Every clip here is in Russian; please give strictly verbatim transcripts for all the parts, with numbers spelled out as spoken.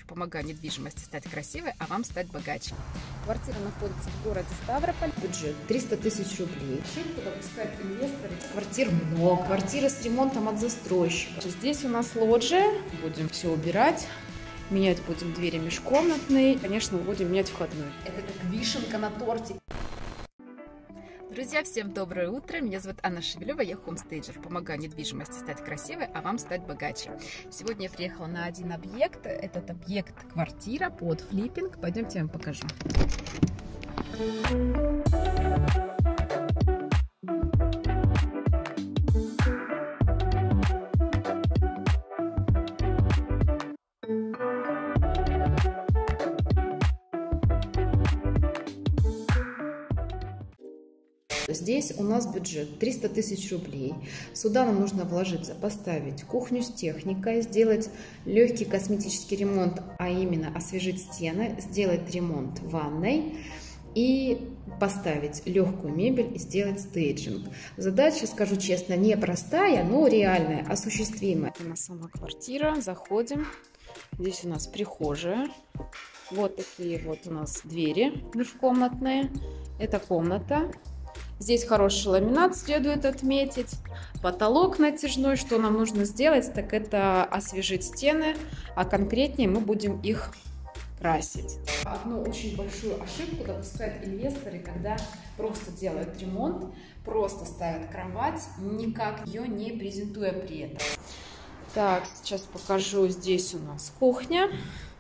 Помогаю недвижимости стать красивой, а вам стать богаче. Квартира находится в городе Ставрополь. Бюджет триста тысяч рублей. Ошибку допускают инвесторы. Квартир много. Квартиры с ремонтом от застройщика. Здесь у нас лоджия. Будем все убирать. Менять будем двери межкомнатные. Конечно, будем менять входную. Это как вишенка на торте. Друзья, всем доброе утро! Меня зовут Анна Шевелева, я хомстейджер. Помогаю недвижимости стать красивой, а вам стать богаче. Сегодня я приехала на один объект. Этот объект квартира под флиппинг. Пойдемте я вам покажу. Здесь у нас бюджет триста тысяч рублей. Сюда нам нужно вложиться, поставить кухню с техникой, сделать легкий косметический ремонт, а именно освежить стены, сделать ремонт в ванной и поставить легкую мебель и сделать стейджинг. Задача, скажу честно, непростая, но реальная, осуществимая. Это у нас сама квартира. Заходим. Здесь у нас прихожая. Вот такие вот у нас двери межкомнатные. Это комната. Здесь хороший ламинат, следует отметить. Потолок натяжной. Что нам нужно сделать, так это освежить стены, а конкретнее мы будем их красить. Одну очень большую ошибку допускают инвесторы, когда просто делают ремонт, просто ставят кровать, никак ее не презентуя при этом. Так, сейчас покажу. Здесь у нас кухня.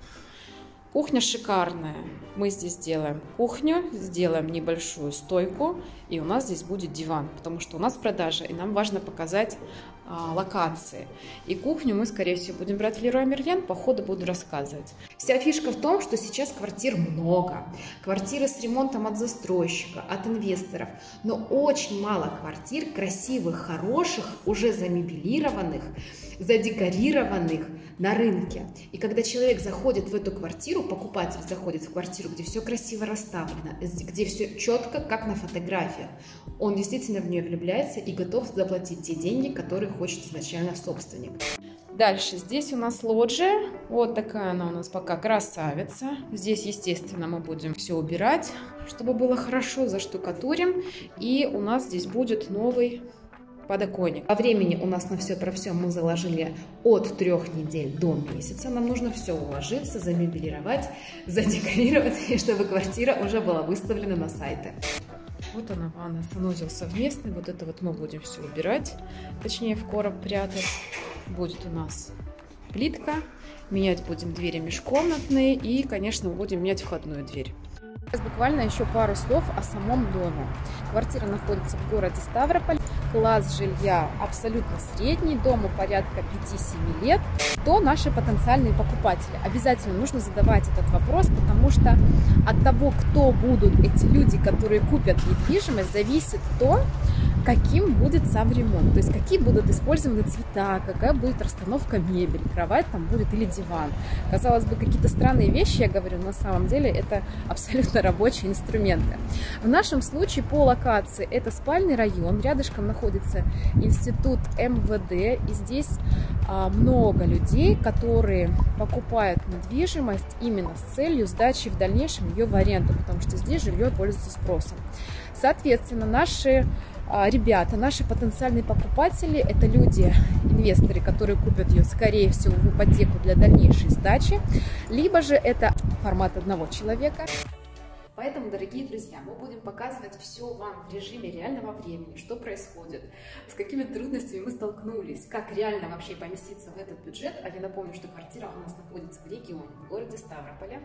Кухня шикарная. Мы здесь сделаем кухню, сделаем небольшую стойку, и у нас здесь будет диван, потому что у нас продажа, и нам важно показать а, локации. И кухню мы, скорее всего, будем брать в Леруа Мерлен, по ходу буду рассказывать. Вся фишка в том, что сейчас квартир много. Квартиры с ремонтом от застройщика, от инвесторов, но очень мало квартир красивых, хороших, уже замебелированных, задекорированных на рынке. И когда человек заходит в эту квартиру, покупатель заходит в квартиру, где все красиво расставлено, где все четко, как на фотографиях, он действительно в нее влюбляется и готов заплатить те деньги, которые хочет изначально собственник. Дальше здесь у нас лоджия. Вот такая она у нас пока красавица. Здесь, естественно, мы будем все убирать, чтобы было хорошо, заштукатурим. И у нас здесь будет новый подоконник. По времени у нас на все про все мы заложили от трех недель до месяца. Нам нужно все уложиться, замебелировать, задекорировать, и чтобы квартира уже была выставлена на сайты. Вот она, ванна, санузел совместный. Вот это вот мы будем все убирать, точнее в короб прятать. Будет у нас плитка. Менять будем двери межкомнатные и, конечно, будем менять входную дверь. Сейчас буквально еще пару слов о самом доме. Квартира находится в городе Ставрополь. Класс жилья абсолютно средний, дому порядка пяти-семи лет. Кто наши потенциальные покупатели? Обязательно нужно задавать этот вопрос, потому что от того, кто будут эти люди, которые купят недвижимость, зависит то, каким будет сам ремонт. То есть какие будут использованы цвета, какая будет расстановка мебели, кровать там будет или диван. Казалось бы, какие-то странные вещи, я говорю, на самом деле это абсолютно рабочие инструменты. В нашем случае по локации это спальный район, рядышком находится институт эм вэ дэ, и здесь а, много людей, которые покупают недвижимость именно с целью сдачи в дальнейшем ее в аренду, потому что здесь жилье пользуется спросом. Соответственно, наши ребята, наши потенциальные покупатели, это люди, инвесторы, которые купят ее, скорее всего, в ипотеку для дальнейшей сдачи, либо же это формат одного человека. Поэтому, дорогие друзья, мы будем показывать все вам в режиме реального времени, что происходит, с какими трудностями мы столкнулись, как реально вообще поместиться в этот бюджет. А я напомню, что квартира у нас находится в регионе, в городе Ставрополе.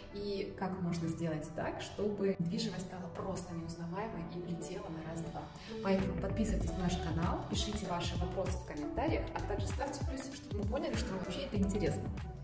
И как можно сделать так, чтобы недвижимость стала просто неузнаваемой и улетела на раз-два. Поэтому подписывайтесь на наш канал, пишите ваши вопросы в комментариях, а также ставьте плюсик, чтобы мы поняли, что вам вообще это интересно.